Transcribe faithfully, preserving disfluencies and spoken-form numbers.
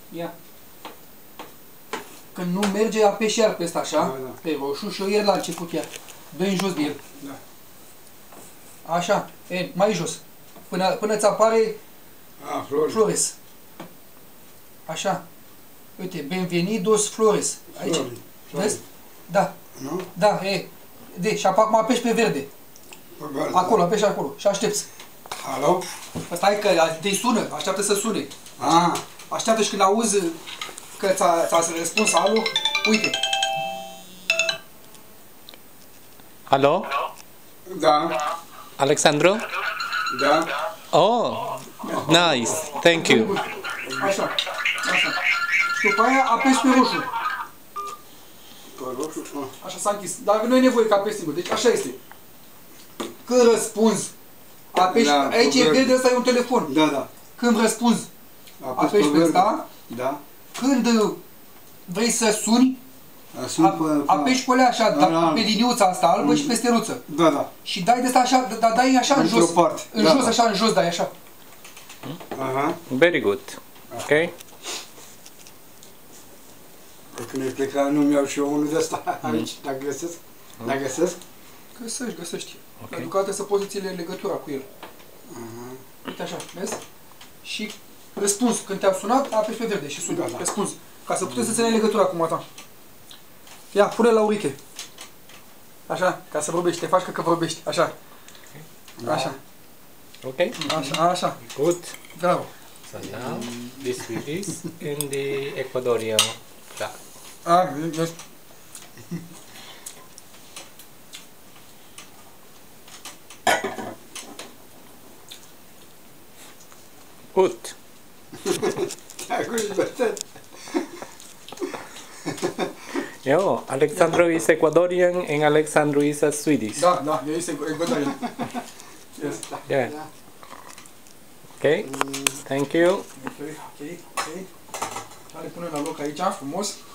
Ia. Când nu merge, apeși iar peste așa, da, da. Pe roșu și o ieri la început iar. Dă-i în jos de el. Da. Așa, e, mai jos. Până, până ți apare A, Flores. Flores. Așa. Uite, Benvenidos Flores. Aici. Flores. Vezi? Da. Nu? Da, e. De, și acum apeși pe verde. Pe verde. Acolo, apeși acolo. Și aștepți. Alo? Asta e că te sună, așteaptă să sune. Ah. Așteaptă și când auzi că ți-a răspuns alo, uite. Alo? Da. Alexandru? Da. Oh, nice. Thank you. Așa, așa. Și după aia apeși pe roșu. Pe roșu? Așa s-a închis. Dar nu e nevoie ca apeși singur. Deci așa este. Când răspunzi, apeși, Da, aici e verde, ăsta e un telefon. Da, da. Când răspunzi, Apăs apeși pe ăsta. Da. Când vrei să suni, Sun pe... apeși pe alea așa, Da, da. pe liniuța asta albă Mm. și pe steruță. Da, da. Și dai de asta așa, da, dai așa în Într-o jos. parte. În Da, jos, da. așa, în jos, dai așa. Aha. Very good. Okay. Că când îi pleca, nu-mi iau și eu unul de ăsta aici, dacă găsesc. Dacă găsesc? Găsești, găsești. Ok. Okay. Deocamdată să poți să ții legătura cu el. Aha. Uite așa, vezi? Și răspuns. Când te-a sunat, apeși pe verde și suni. Da, da. Răspuns. Ca să puteți să ții legătura cu ta. Ia, pune la ureche. Așa, ca să vorbești. Te faci că, că vorbești. Așa. Așa. Okay. Așa, așa. Good. Bravo. So now this is in the Ecuadorian flag. Ah, yes. Good. Yo, Alexandru is Ecuadorian and Alexandru is a Swedish. Da, da, este Ecuadorian. Yes. Yeah. Okay. Thank you. Ok, ok, ok. Le punem la loc aici, frumos.